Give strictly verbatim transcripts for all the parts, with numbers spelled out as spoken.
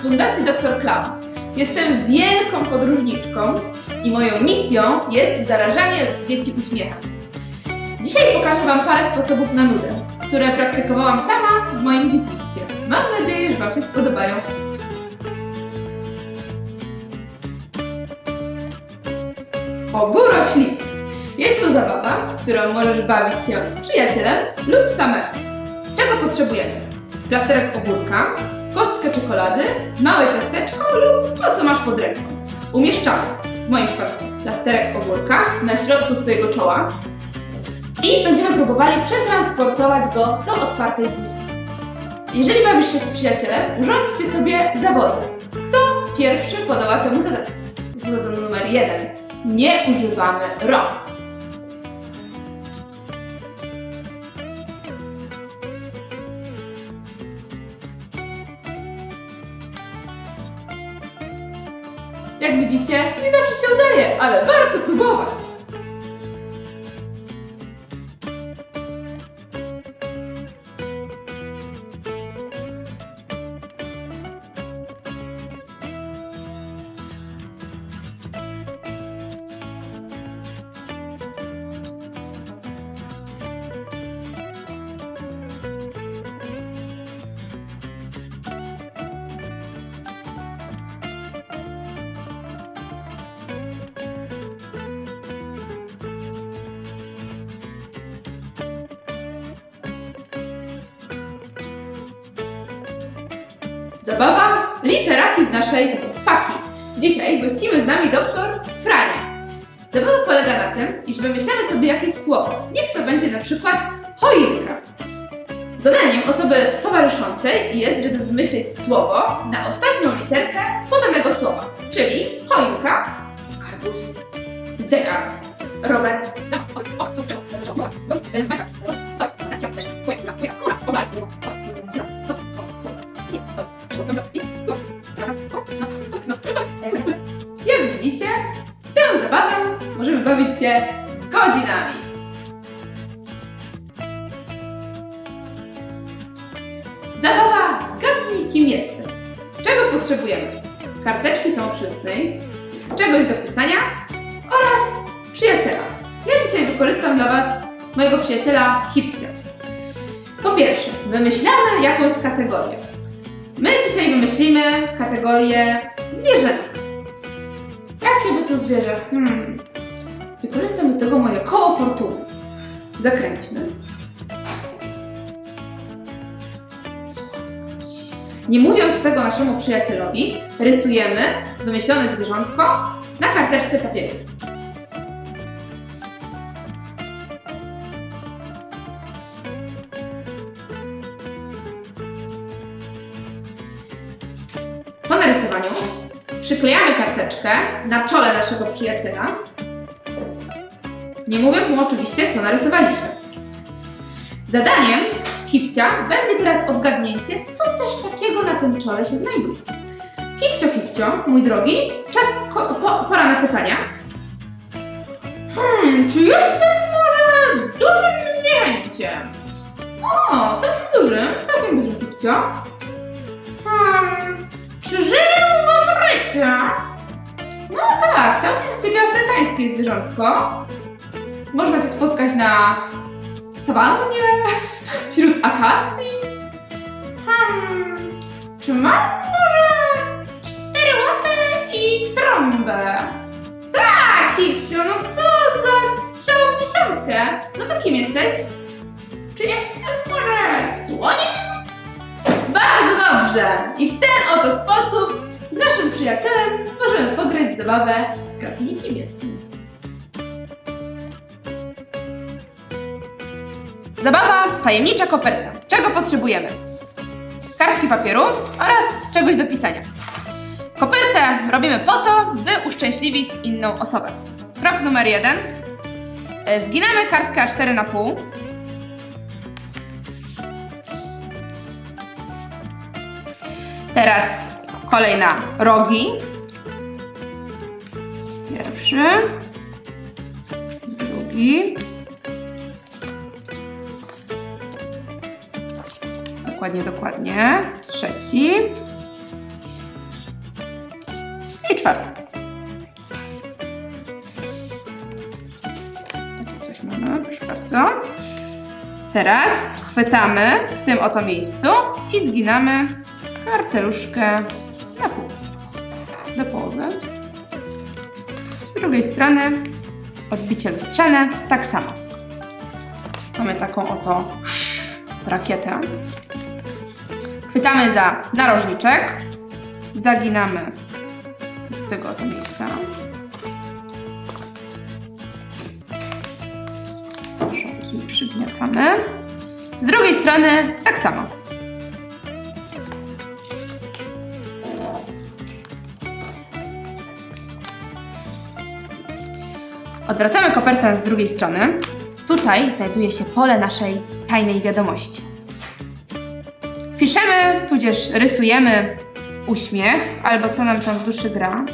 Fundacji doktor Clown. Jestem wielką podróżniczką i moją misją jest zarażanie dzieci uśmiechem. Dzisiaj pokażę Wam parę sposobów na nudę, które praktykowałam sama w moim dzieciństwie. Mam nadzieję, że Wam się spodobają. Ogóroślizg. Jest to zabawa, w którą możesz bawić się z przyjacielem lub samemu. Czego potrzebujemy? Plasterek ogórka, kostkę czekolady, małe ciasteczko lub to, co masz pod ręką. Umieszczamy, w moim przypadku, plasterek ogórka na środku swojego czoła i będziemy próbowali przetransportować go do otwartej buzi. Jeżeli bawisz się z przyjacielem, urządźcie sobie zawody. Kto pierwszy podoła temu zadaniu? Zadanie numer jeden. Nie używamy rąk. Jak widzicie, nie zawsze się udaje, ale warto próbować. Zabawa literaki z naszej paki. Dzisiaj gościmy z nami doktor Frania. Zabawa polega na tym, iż wymyślamy sobie jakieś słowo. Niech to będzie na przykład choinka. Zadaniem osoby towarzyszącej jest, żeby wymyślić słowo na ostatnią literkę podanego słowa. Czyli choinka, arbuz, zegar, rower, jak widzicie, w tę zabawę możemy bawić się godzinami. Zabawa zgadnij, kim jestem. Czego potrzebujemy? Karteczki samoprzydatnej, czegoś do pisania oraz przyjaciela. Ja dzisiaj wykorzystam dla Was mojego przyjaciela Hipcia. Po pierwsze, wymyślamy jakąś kategorię. My dzisiaj wymyślimy kategorię zwierzęta. Jakie by to zwierzę? Hmm. Wykorzystam do tego moje koło fortuny. Zakręćmy. Nie mówiąc tego naszemu przyjacielowi, rysujemy wymyślone zwierzątko na karteczce papieru. Po narysowaniu przyklejamy karteczkę na czole naszego przyjaciela, nie mówiąc mu oczywiście, co narysowaliśmy. Zadaniem Hipcia będzie teraz odgadnięcie, co też takiego na tym czole się znajduje. Hipcio, Hipcio, mój drogi, czas, po, pora na pytania. Hmm, czy jestem może dużym zwierzęciem? O, całkiem dużym, całkiem dużym, Hipcio. Hmm, czy żyję w Afryce? No tak, całkiem z ciebie afrykańskie zwierzątko. Można cię spotkać na sawannie, wśród akacji. Hmm, czy mam może cztery łapy i trąbę? Tak, Hipciu, no co za strzał w dziesiątkę. No to kim jesteś? Czy jestem może słoniem? Bardzo dobrze! I w ten oto sposób z naszym przyjacielem możemy pograć w zabawę Zgadnij, kim jestem. Zabawa tajemnicza koperta. Czego potrzebujemy? Kartki papieru oraz czegoś do pisania. Kopertę robimy po to, by uszczęśliwić inną osobę. Krok numer jeden. Zginamy kartkę A cztery na pół. Teraz kolej na rogi. Pierwszy, drugi. Dokładnie, dokładnie. Trzeci. czwarte. Takie coś mamy, proszę bardzo. Teraz chwytamy w tym oto miejscu i zginamy karteluszkę na pół, do połowy. Z drugiej strony odbicie lustrzane, tak samo. Mamy taką oto rakietę. Chwytamy za narożniczek, zaginamy do tego oto miejsca. Przygniatamy. Z drugiej strony tak samo. Odwracamy kopertę z drugiej strony. Tutaj znajduje się pole naszej tajnej wiadomości. Piszemy, tudzież rysujemy uśmiech, albo co nam tam w duszy gra.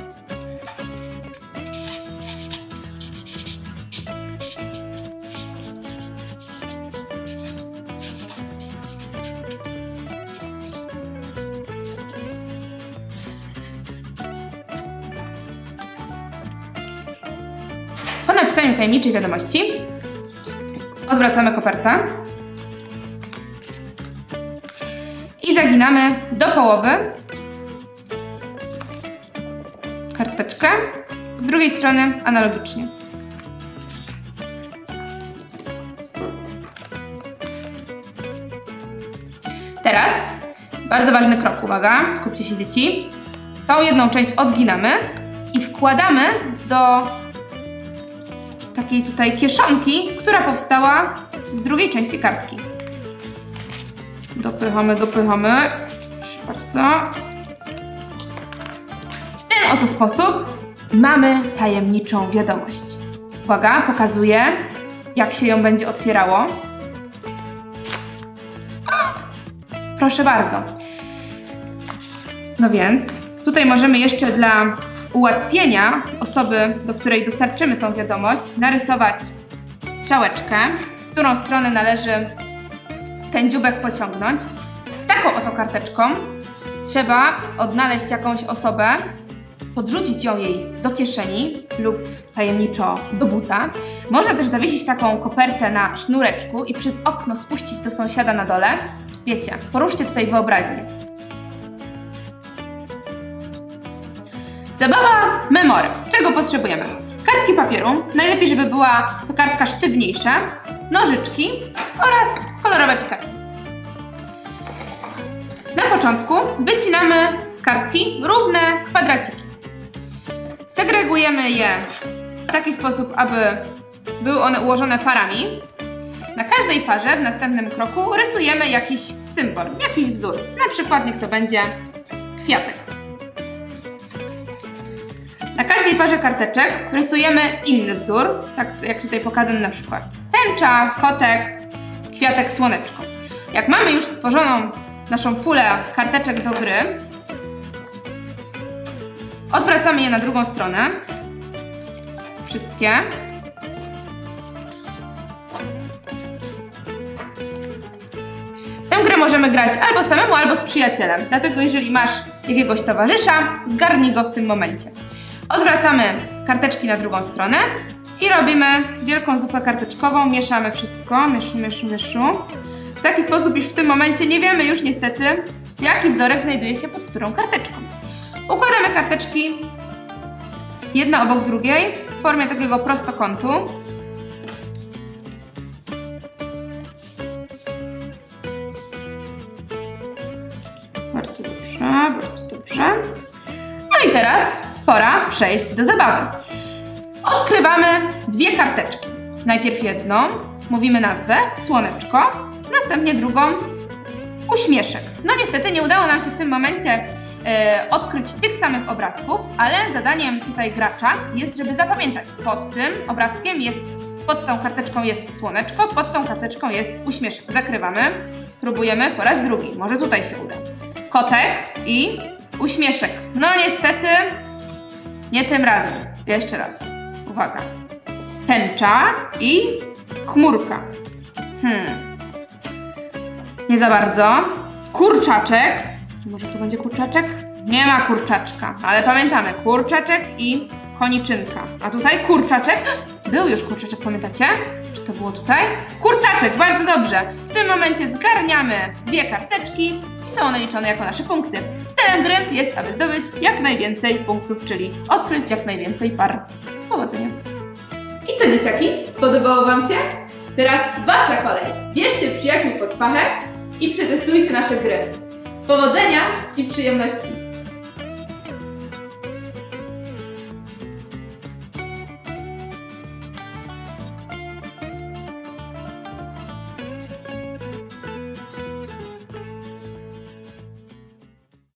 Po napisaniu tajemniczej wiadomości odwracamy kopertę i zaginamy do połowy karteczkę, z drugiej strony analogicznie. Teraz bardzo ważny krok, uwaga, skupcie się dzieci. Tą jedną część odginamy i wkładamy do takiej tutaj kieszonki, która powstała z drugiej części kartki. Dopychamy, dopychamy. Proszę bardzo. W ten oto sposób mamy tajemniczą wiadomość. Uwaga, pokazuję, jak się ją będzie otwierało. Proszę bardzo. No więc, tutaj możemy jeszcze dla ułatwienia osoby, do której dostarczymy tą wiadomość, narysować strzałeczkę, w którą stronę należy ten dzióbek pociągnąć. Z taką oto karteczką trzeba odnaleźć jakąś osobę, podrzucić ją jej do kieszeni lub tajemniczo do buta. Można też zawiesić taką kopertę na sznureczku i przez okno spuścić do sąsiada na dole. Wiecie, poruszcie tutaj wyobraźnię. Zabawa memory. Czego potrzebujemy? Kartki papieru, najlepiej żeby była to kartka sztywniejsza, nożyczki oraz kolorowe pisaki. Na początku wycinamy z kartki równe kwadraciki. Segregujemy je w taki sposób, aby były one ułożone parami. Na każdej parze w następnym kroku rysujemy jakiś symbol, jakiś wzór. Na przykład niech to będzie kwiatek. Na każdej parze karteczek rysujemy inny wzór, tak jak tutaj pokazany na przykład tęcza, kotek, kwiatek, słoneczko. Jak mamy już stworzoną naszą pulę karteczek do gry, odwracamy je na drugą stronę. Wszystkie. Tę grę możemy grać albo samemu, albo z przyjacielem. Dlatego jeżeli masz jakiegoś towarzysza, zgarnij go w tym momencie. Odwracamy karteczki na drugą stronę i robimy wielką zupę karteczkową. Mieszamy wszystko, mysz, mysz, myszu. W taki sposób, iż w tym momencie nie wiemy już niestety, jaki wzorek znajduje się pod którą karteczką. Układamy karteczki jedna obok drugiej w formie takiego prostokątu. Bardzo dobrze, bardzo dobrze. No i teraz pora przejść do zabawy. Odkrywamy dwie karteczki. Najpierw jedną, mówimy nazwę, słoneczko, następnie drugą, uśmieszek. No niestety nie udało nam się w tym momencie e, odkryć tych samych obrazków, ale zadaniem tutaj gracza jest, żeby zapamiętać. Pod tym obrazkiem jest, pod tą karteczką jest słoneczko, pod tą karteczką jest uśmieszek. Zakrywamy, próbujemy po raz drugi, może tutaj się uda. Kotek i uśmieszek. No niestety nie tym razem. Jeszcze raz. Uwaga. Tęcza i chmurka. Hmm. Nie za bardzo. Kurczaczek. Może to będzie kurczaczek? Nie ma kurczaczka, ale pamiętamy, kurczaczek i koniczynka. A tutaj kurczaczek. Był już kurczaczek, pamiętacie? Czy to było tutaj? Kurczaczek, bardzo dobrze. W tym momencie zgarniamy dwie karteczki i są one liczone jako nasze punkty. Celem gry jest, aby zdobyć jak najwięcej punktów, czyli odkryć jak najwięcej par. Powodzenia. I co, dzieciaki? Podobało Wam się? Teraz Wasza kolej. Bierzcie przyjaciół pod pachę i przetestujcie nasze gry. Powodzenia i przyjemności!